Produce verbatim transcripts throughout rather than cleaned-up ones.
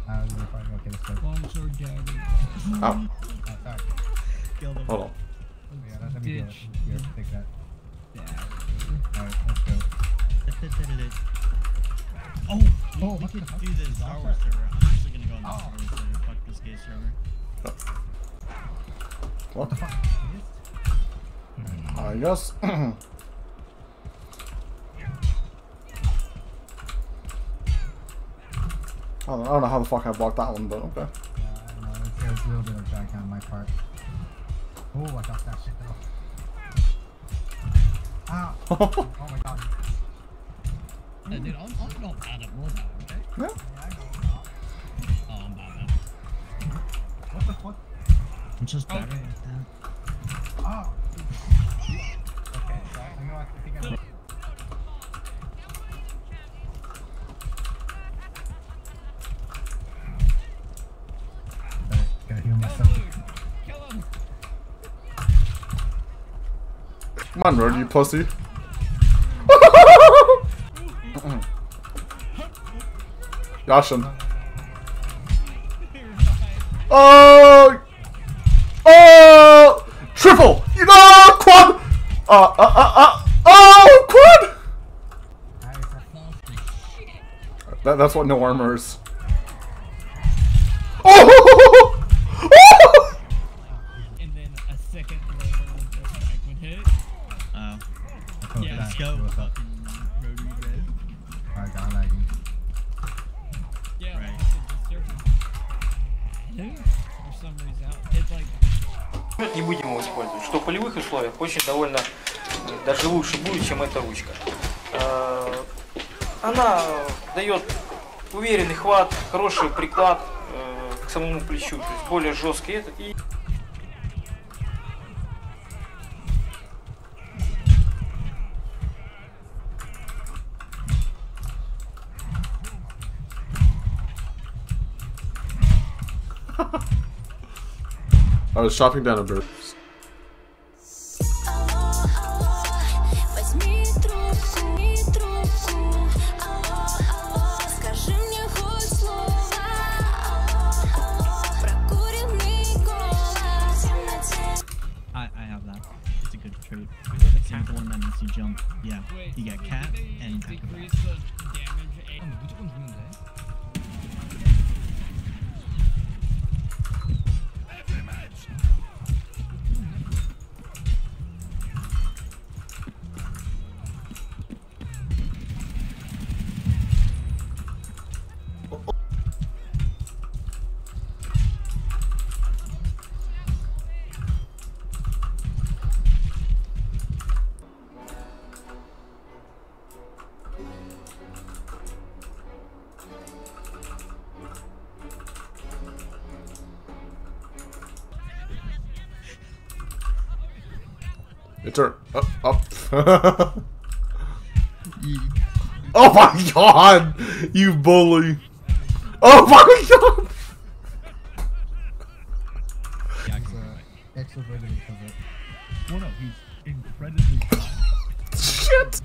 Uh, we're fighting. Okay, let's go. Long sword dagger. Oh. Oh, sorry. Kill them. Hold on. Yeah, let me do it. Here, take that. Dagger. Alright, let's go. Oh, Oh, we, we what could the fuck? do the Star Wars server. I'm actually gonna go on the Oh. Star Wars server. Fuck this gay server. What the fuck? Missed? I guess. I don't, I don't know how the fuck I blocked that one, but okay. Yeah, I know. It's, it's a little bit of drag on my part. Oh, I got that shit though. Ah! Oh my god. Uh, dude, I'm, I'm not bad at Mordhau, okay? Yeah. Yeah, I know it's not. Oh, I'm bad at it. What the fuck? I'm just better Okay. at that. Ah! Okay, so I know I think I'm. Gotta heal myself. Kill him! Come on, Road, you pussy. Yashin. Oh! Oh! Triple! You know, quad! Uh, uh, uh, uh, oh, quad! That, that's what no armor is. Oh! Oh! And then a second later, the strike would hit. Oh. Yeah, let's go. Fucking Rotary Red. Alright, got lagging. Yeah, right. For some reason, it's like. Не будем его использовать. Что в полевых условиях очень довольно, даже лучше будет, чем эта ручка. Она дает уверенный хват, хороший приклад к самому плечу, то есть более жесткий этот. И... I was chopping down a bird. I, I have that. It's a good trait. With a cat one that makes you jump. Yeah. Wait, you get cat and decrease the damage. Which one's Moon Day? Your turn. Up, up. Oh my god! You bully! Oh my god! Extra burden because of it. Well, no, he's incredibly fast. Shit!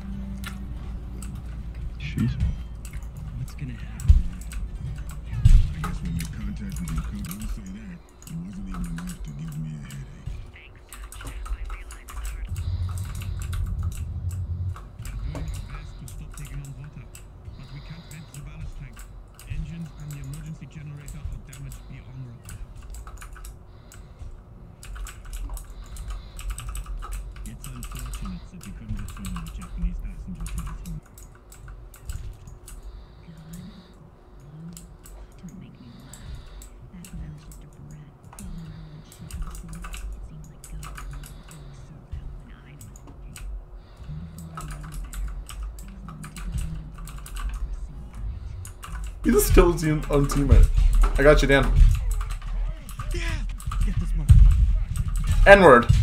She's. What's gonna happen? I guess when you contacted your code, you say that. It wasn't even enough to give me a headache. We're doing our best to stop taking on water, but we can't vent the ballast tank. Engines and the emergency generator are damaged beyond repair. It's unfortunate that we couldn't return the Japanese passenger to the team. Don't make me laugh. That man was just a brat. He didn't know what shit was in. It seemed like God was really somehow when I was looking. Before I knew better, they clung together and brought democracy. He just killed his own own teammate. I got you, Dan. Yeah! Get this motherfucker. N-word.